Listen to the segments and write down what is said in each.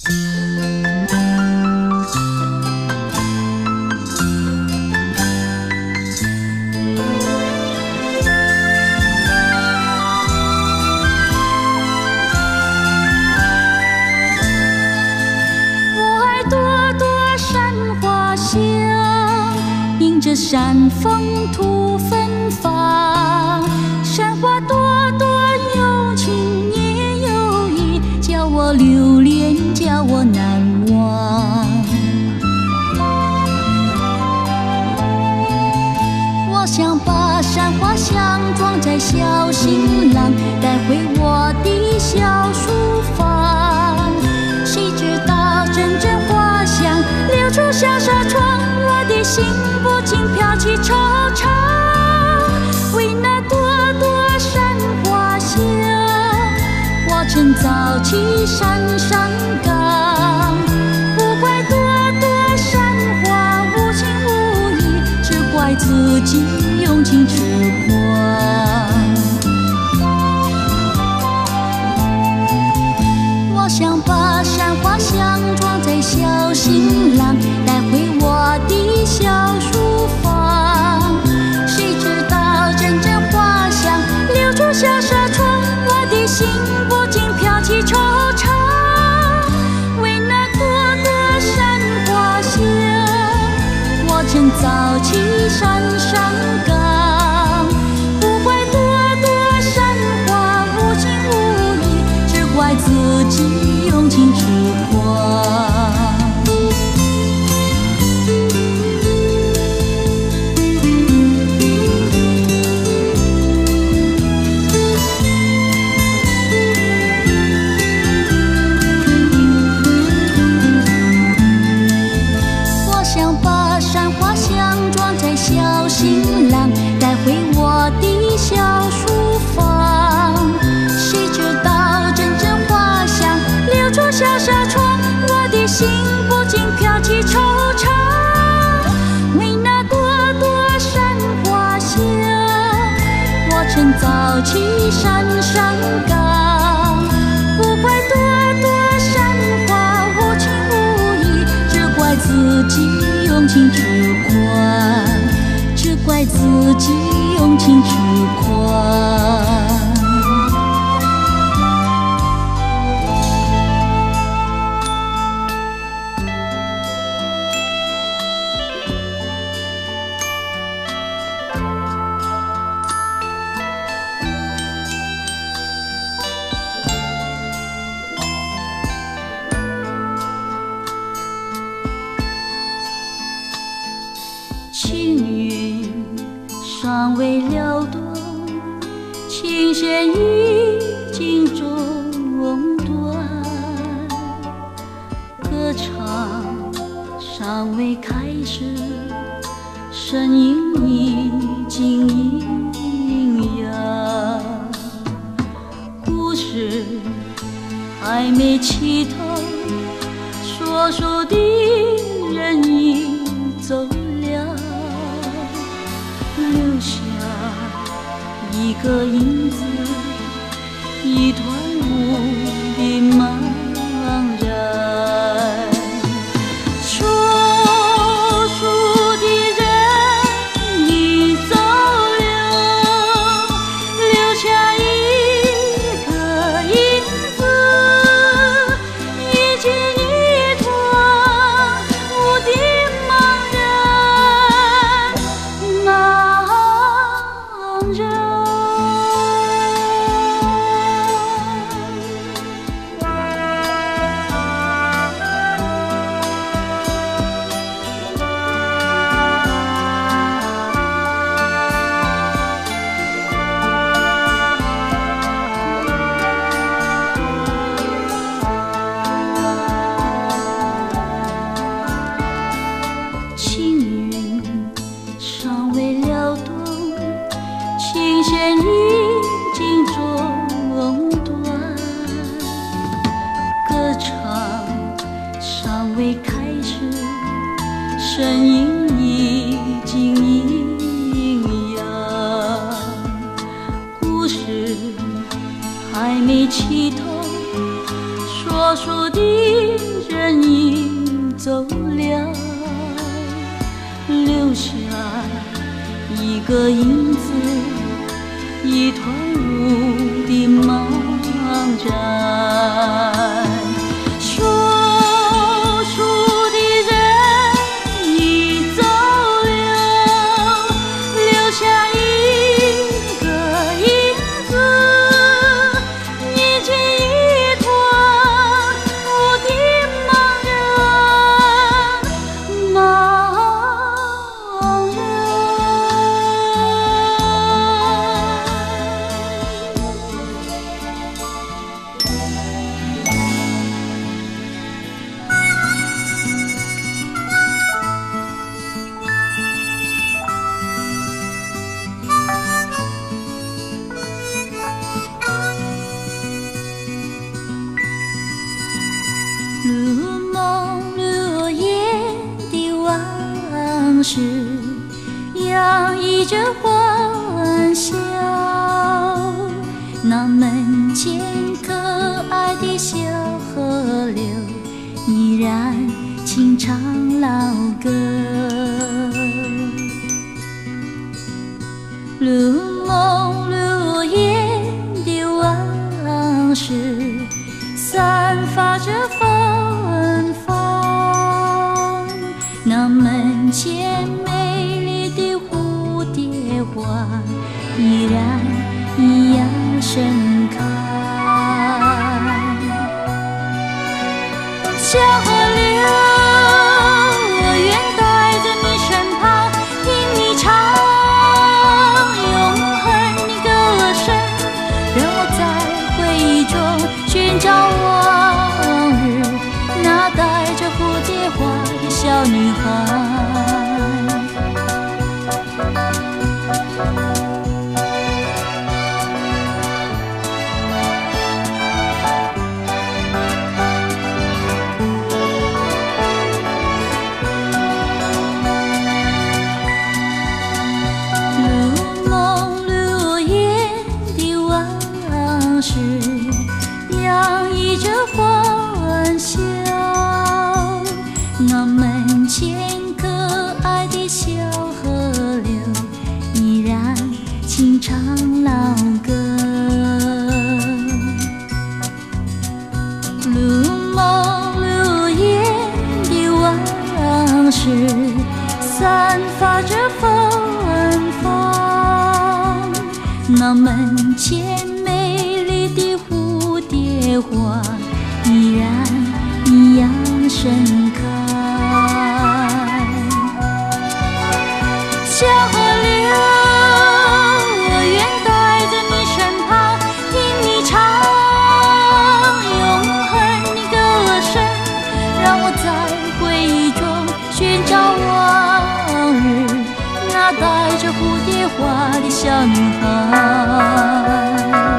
这山风土芬芳，山花朵朵有情也有意，叫我留恋，叫我难忘。我想把山花香装在小行囊，带回我的小书房。谁知道阵阵花香流出小纱窗，我的心不禁飘起惆怅，为那朵朵山花香，我曾早起山上岗。不怪朵朵山花无情无义，只怪自己用情痴狂。我想把山花香装在小行囊，带回我的小书房。谁知道阵阵花香流出小纱窗，我的心不禁飘起惆怅，为那朵朵山花香，我曾早起山上岗。不怪朵朵山花无情无义，只怪自己用情痴狂。小行囊带回我的小书房，谁知道阵阵花香流出小纱窗，我的心不禁飘起惆怅，为那朵朵山花香，我曾早起山上岗。不怪朵朵山花无情无义，只怪自己用情痴狂，只怪自己用情痴狂。青云尚未撩动，琴弦已经中断，歌唱尚未开始，声音已经阴阳。故事还没起头，说书的人已走了，留下一个影子，一团雾的茫然。说书的人已走了，留下一个影子，以及一团雾的茫然。茫然。 一个影子，一团雾的茫然。说书的人已走了，留下一个影子，你这一团雾的茫然，茫然。如梦如烟的往事，洋溢着欢笑。那门前可爱的小河流，依然轻唱老歌。如梦如烟的往事，散发着芬芳。那门前美丽的蝴蝶花，依然一样盛开。小河流，我愿待在你身旁，听你唱永恒的歌声，让我在回忆中寻找往日那带着蝴蝶花的小女孩。如梦如烟的往事，洋溢着欢笑。那门前可爱的小河流，依然轻唱老歌。如梦如烟的往事，散发着芬芳。那门前美丽的蝴蝶花，依然一样盛开。小河流，我愿待在你身旁，听你唱永恒的歌声，让我在回忆中寻找往日那带着蝴蝶花的小女孩。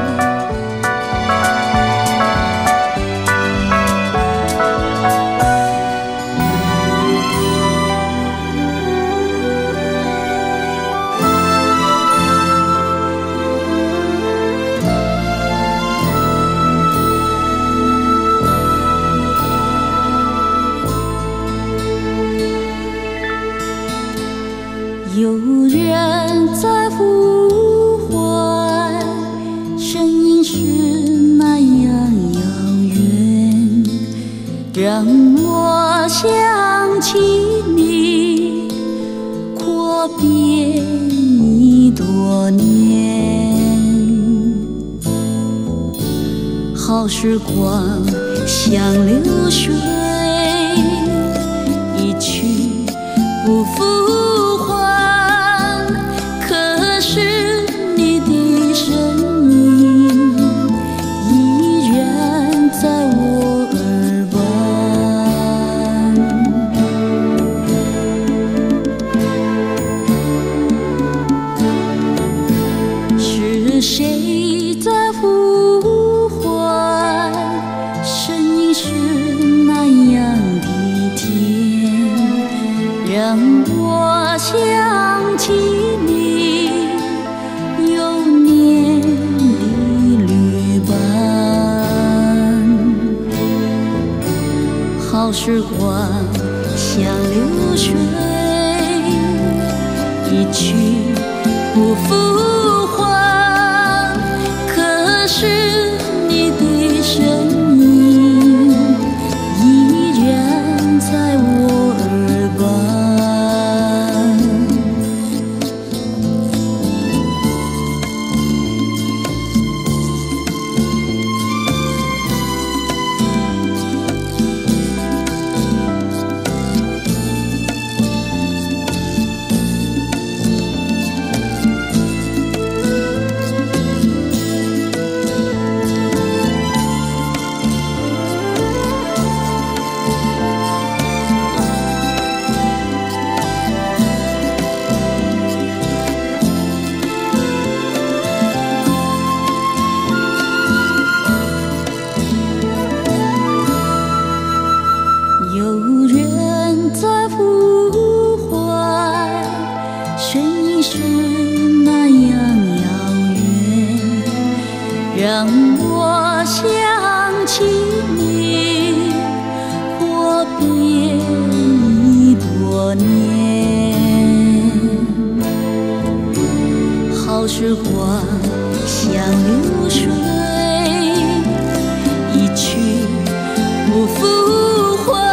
有人在呼唤，声音是那样遥远，让我想起你，阔别已多年。好时光像流水，一去不复还。可是你的身影依然在我耳畔。是谁在呼唤？声音是那样的甜，让我想起你幼年的旅伴。好时光像流水，一去不复还，可是你的身影依然在我耳畔。有人在呼唤，声音是那样遥远，让我想起你，阔别已多年。好时光像流水，一去不复还。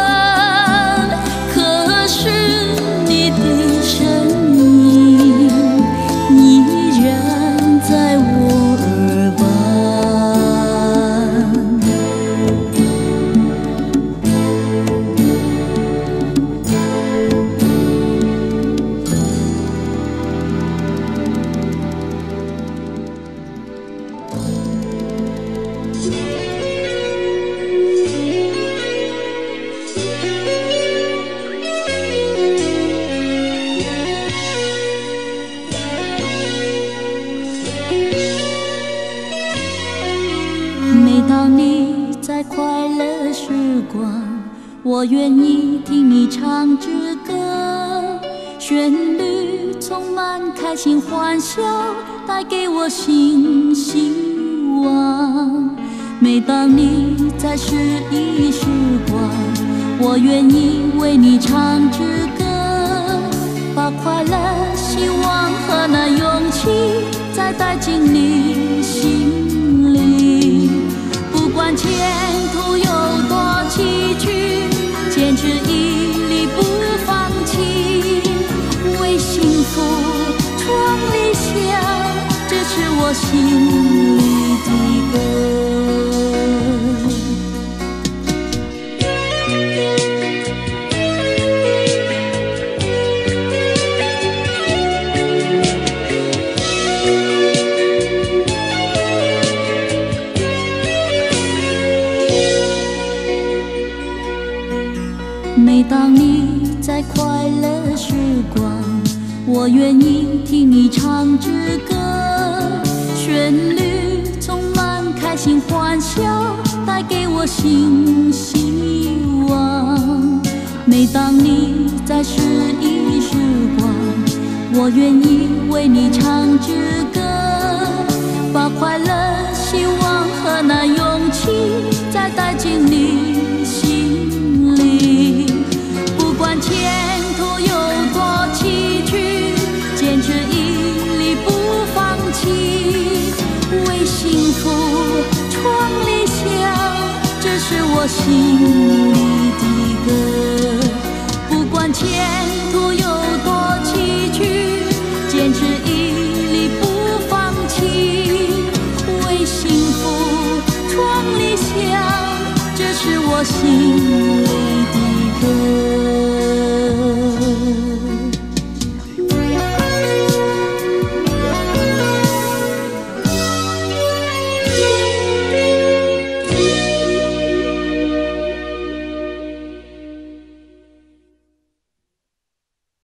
每当你在快乐时光，我愿意听你唱支歌，旋律充满开心欢笑，带给我新希望。每当你在失意时光，我愿意为你唱支歌，把快乐、希望和那勇气再带进你心里。不管前途有多崎岖，坚持毅力不放弃，为幸福闯理想，这是我心里的歌。每当你在快乐时光，我愿意听你唱支歌，旋律充满开心欢笑，带给我新希望。每当你在失意时光，我愿意为你唱支歌，把快乐、希望和那勇气再带进你心里。不管前途有多崎岖，坚持毅力不放弃，为幸福闯理想，这是我心里的歌。不管前途有多崎岖，坚持毅力不放弃，为幸福闯理想，这是我心里